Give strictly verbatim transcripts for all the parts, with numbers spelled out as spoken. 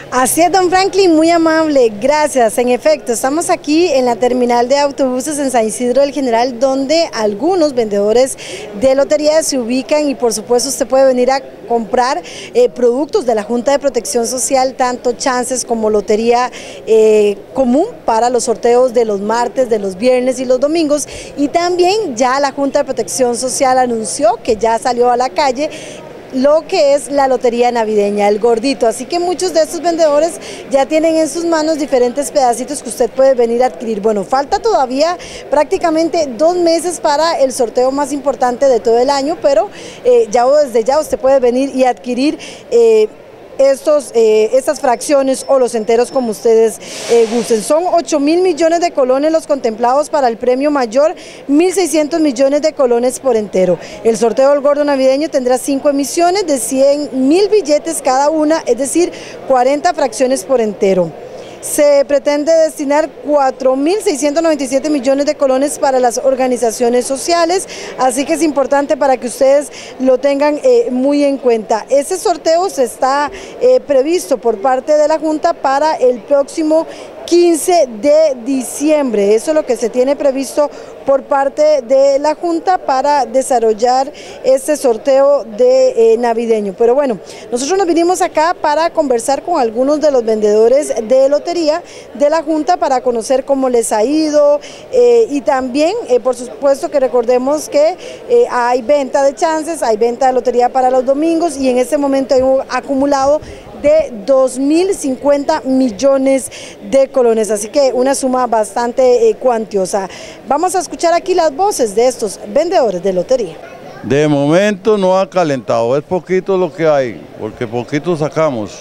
Así es, don Franklin, muy amable, gracias. En efecto, estamos aquí en la terminal de autobuses en San Isidro del General, donde algunos vendedores de lotería se ubican y por supuesto usted puede venir a comprar eh, productos de la Junta de Protección Social, tanto chances como lotería eh, común para los sorteos de los martes, de los viernes y los domingos. Y también ya la Junta de Protección Social anunció que ya salió a la calle lo que es la lotería navideña, el gordito, así que muchos de estos vendedores ya tienen en sus manos diferentes pedacitos que usted puede venir a adquirir. Bueno, falta todavía prácticamente dos meses para el sorteo más importante de todo el año, pero eh, ya desde ya usted puede venir y adquirir eh, Estos, eh, estas fracciones o los enteros como ustedes eh, gusten. Son ocho mil millones de colones los contemplados para el premio mayor, mil seiscientos millones de colones por entero. El sorteo del gordo navideño tendrá cinco emisiones de cien mil billetes cada una, es decir, cuarenta fracciones por entero. Se pretende destinar cuatro mil seiscientos noventa y siete millones de colones para las organizaciones sociales, así que es importante para que ustedes lo tengan eh, muy en cuenta. Este sorteo se está eh, previsto por parte de la Junta para el próximo quince de diciembre, eso es lo que se tiene previsto por parte de la Junta para desarrollar este sorteo de eh, navideño. Pero bueno, nosotros nos vinimos acá para conversar con algunos de los vendedores de lotería de la Junta para conocer cómo les ha ido eh, y también, eh, por supuesto que recordemos que eh, hay venta de chances, hay venta de lotería para los domingos y en este momento hay un acumulado de dos mil cincuenta millones de colones, así que una suma bastante eh, cuantiosa. Vamos a escuchar aquí las voces de estos vendedores de lotería. De momento no ha calentado, es poquito lo que hay, porque poquito sacamos,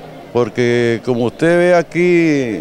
porque como usted ve aquí,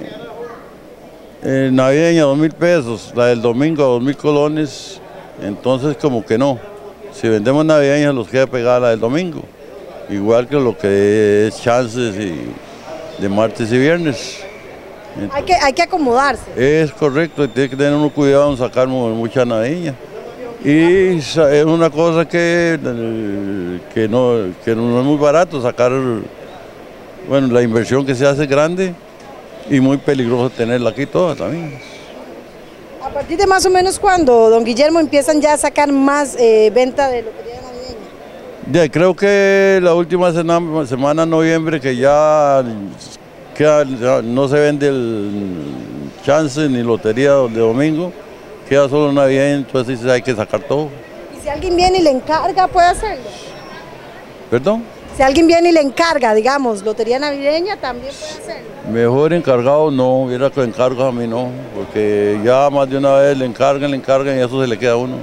eh, navideña dos mil pesos, la del domingo a dos mil colones, entonces como que no, si vendemos navideña los queda pegada la del domingo. Igual que lo que es chances y de martes y viernes. Entonces, hay, que, hay que acomodarse. Es correcto, tiene que tener uno cuidado en sacar mucha navideña. Y es una cosa que, que, no, que no es muy barato sacar, bueno, la inversión que se hace grande y muy peligroso tenerla aquí toda también. ¿A partir de más o menos cuándo, don Guillermo, empiezan ya a sacar más eh, venta de lotería navideña? Ya, creo que la última semana, semana noviembre que ya, queda, ya no se vende el chance ni lotería de domingo, queda solo navideña, entonces hay que sacar todo. ¿Y si alguien viene y le encarga, puede hacerlo? ¿Perdón? Si alguien viene y le encarga, digamos, lotería navideña, también puede hacerlo. Mejor encargado no, hubiera que encargo a mí no, porque ya más de una vez le encargan, le encargan y eso se le queda a uno.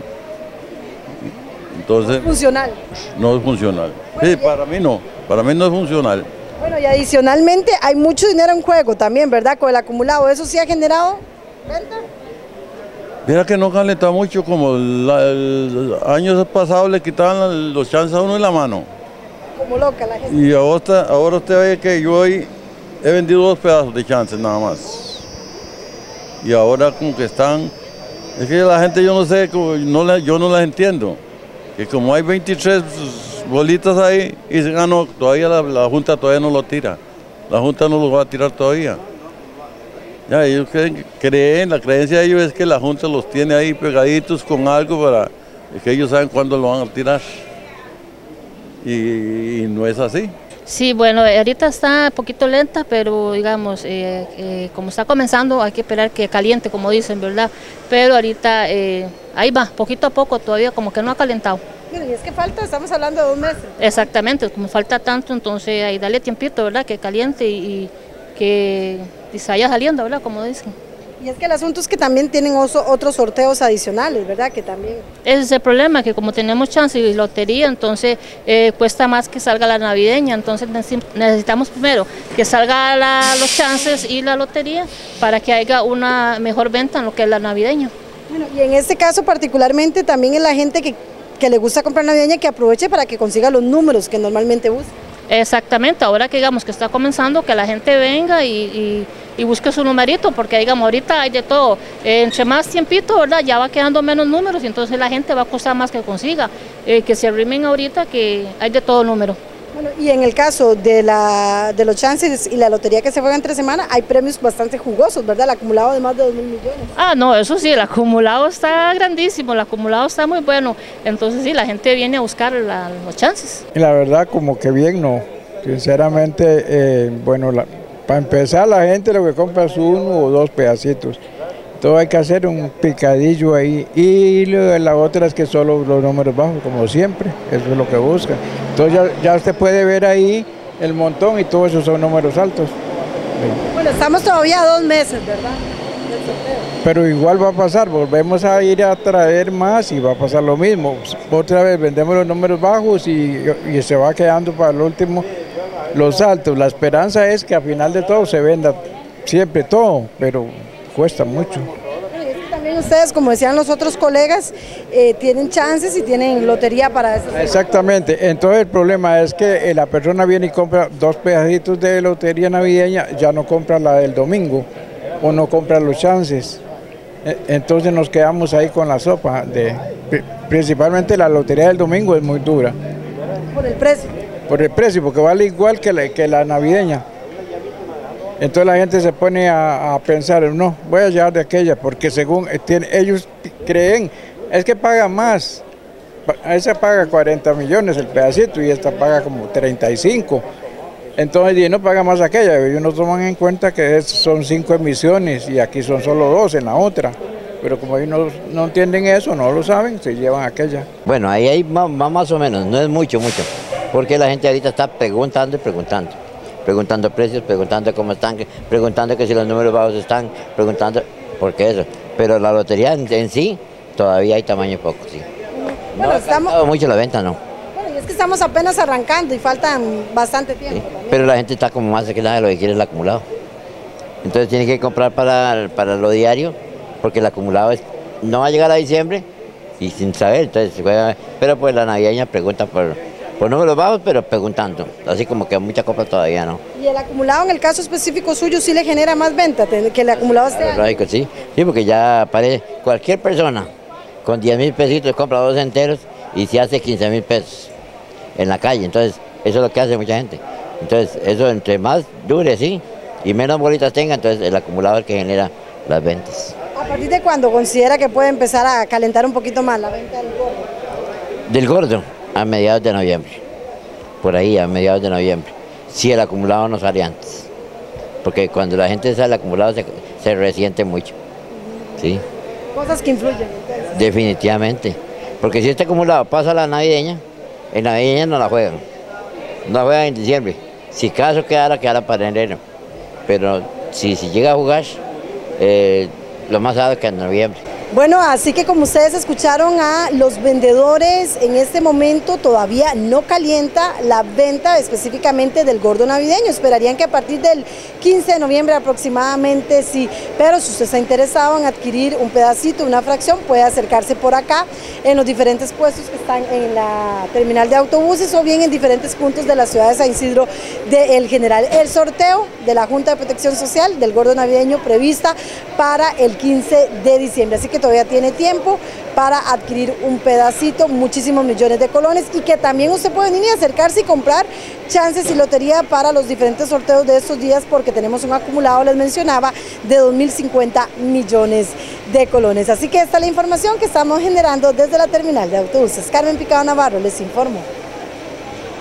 Entonces, no es funcional. No es funcional. Bueno, sí, para mí no, para mí no es funcional. Bueno, y adicionalmente hay mucho dinero en juego también, ¿verdad? Con el acumulado, ¿eso sí ha generado venta? Mira que no calenta mucho, como la, el años pasados le quitaban los chances a uno en la mano. Como loca la gente. Y ahora, ahora usted ve que yo hoy he vendido dos pedazos de chances nada más. Y ahora como que están, es que la gente yo no sé, no la, yo no las entiendo. Que como hay veintitrés bolitas ahí y se ganó, todavía la, la Junta todavía no lo tira. La Junta no lo va a tirar todavía. Ya, ellos creen, creen, la creencia de ellos es que la Junta los tiene ahí pegaditos con algo para que ellos saben cuándo lo van a tirar. Y, y no es así. Sí, bueno, ahorita está un poquito lenta, pero digamos, eh, eh, como está comenzando hay que esperar que caliente, como dicen, ¿verdad? Pero ahorita eh, ahí va, poquito a poco, todavía como que no ha calentado. Bueno, y es que falta, estamos hablando de dos meses. Exactamente, como falta tanto, entonces ahí dale tiempito, ¿verdad? Que caliente y, y que y se vaya saliendo, ¿verdad? Como dicen. Y es que el asunto es que también tienen oso, otros sorteos adicionales, ¿verdad? Que también... Ese es el problema, que como tenemos chance y lotería, entonces eh, cuesta más que salga la navideña, entonces necesitamos primero que salga la, los chances y la lotería para que haya una mejor venta en lo que es la navideña. Bueno, y en este caso particularmente también es la gente que, que le gusta comprar navideña que aproveche para que consiga los números que normalmente busca. Exactamente, ahora que digamos que está comenzando, que la gente venga y, y, y busque su numerito, porque digamos ahorita hay de todo, eh, entre más tiempito, ¿verdad? Ya va quedando menos números y entonces la gente va a costar más que consiga, eh, que se arrimen ahorita que hay de todo número. Bueno, y en el caso de, la, de los chances y la lotería que se juega entre semana, hay premios bastante jugosos, ¿verdad? El acumulado de más de dos mil millones. Ah, no, eso sí, el acumulado está grandísimo, el acumulado está muy bueno, entonces sí, la gente viene a buscar la, los chances. La verdad, como que bien no, sinceramente, eh, bueno, la, para empezar la gente lo que compra es uno o dos pedacitos. Todo hay que hacer un picadillo ahí y la otra es que solo los números bajos, como siempre, eso es lo que busca. Entonces ya, ya usted puede ver ahí el montón y todos esos son números altos. Bueno, estamos todavía a dos meses, ¿verdad? Pero igual va a pasar, volvemos a ir a traer más y va a pasar lo mismo. Otra vez vendemos los números bajos y, y se va quedando para el último los altos. La esperanza es que al final de todo se venda siempre todo, pero cuesta mucho. También ustedes, como decían los otros colegas, eh, tienen chances y tienen lotería para eso. Exactamente, entonces el problema es que la persona viene y compra dos pedacitos de lotería navideña, ya no compra la del domingo o no compra los chances. Entonces nos quedamos ahí con la sopa, de, principalmente la lotería del domingo es muy dura. ¿Por el precio? Por el precio, porque vale igual que la, que la navideña. Entonces la gente se pone a, a pensar, no, voy a llevar de aquella, porque según tiene, ellos creen, es que paga más, esa paga cuarenta millones el pedacito y esta paga como treinta y cinco, entonces no paga más aquella, ellos no toman en cuenta que es, son cinco emisiones y aquí son solo dos en la otra, pero como ellos no, no entienden eso, no lo saben, se llevan aquella. Bueno, ahí hay más, más o menos, no es mucho, mucho, porque la gente ahorita está preguntando y preguntando. Preguntando precios, preguntando cómo están, preguntando que si los números bajos están, preguntando por qué eso. Pero la lotería en, en sí, todavía hay tamaño poco, sí. Bueno, no estamos... ha costado mucho la venta, no. Bueno, y es que estamos apenas arrancando y faltan bastante tiempo. Sí, pero la gente está como más que nada, lo que quiere es el acumulado. Entonces tiene que comprar para, para lo diario, porque el acumulado es, no va a llegar a diciembre y sin saber, entonces se juega. Pero pues la navideña pregunta por... Por números bajos, pero preguntando, así como que mucha compra todavía no. ¿Y el acumulado en el caso específico suyo sí le genera más venta que el acumulado este año? Lógico, sí, sí, porque ya aparece cualquier persona con diez mil pesitos compra dos enteros y se hace quince mil pesos en la calle, entonces eso es lo que hace mucha gente. Entonces eso entre más dure, sí, y menos bolitas tenga, entonces el acumulado es el que genera las ventas. ¿A partir de cuándo considera que puede empezar a calentar un poquito más la venta del gordo? Del gordo. A mediados de noviembre, por ahí a mediados de noviembre, si el acumulado no sale antes, porque cuando la gente sale el acumulado se, se resiente mucho, ¿sí? Cosas que influyen, entonces. Definitivamente, porque si este acumulado pasa a la navideña, en navideña no la juegan, no la juegan en diciembre, si caso quedara, quedara para enero, pero si, si llega a jugar, eh, lo más alto que en noviembre. Bueno, así que como ustedes escucharon a los vendedores, en este momento todavía no calienta la venta específicamente del gordo navideño. Esperarían que a partir del quince de noviembre aproximadamente sí, pero si usted está interesado en adquirir un pedacito, una fracción, puede acercarse por acá en los diferentes puestos que están en la terminal de autobuses o bien en diferentes puntos de la ciudad de San Isidro de El General. El sorteo de la Junta de Protección Social del gordo navideño prevista para el quince de diciembre, así que todavía tiene tiempo para adquirir un pedacito, muchísimos millones de colones, y que también usted puede venir y acercarse y comprar chances y lotería para los diferentes sorteos de estos días, porque tenemos un acumulado, les mencionaba, de dos mil cincuenta millones de colones. Así que esta es la información que estamos generando desde la terminal de autobuses. Carmen Picado Navarro les informó.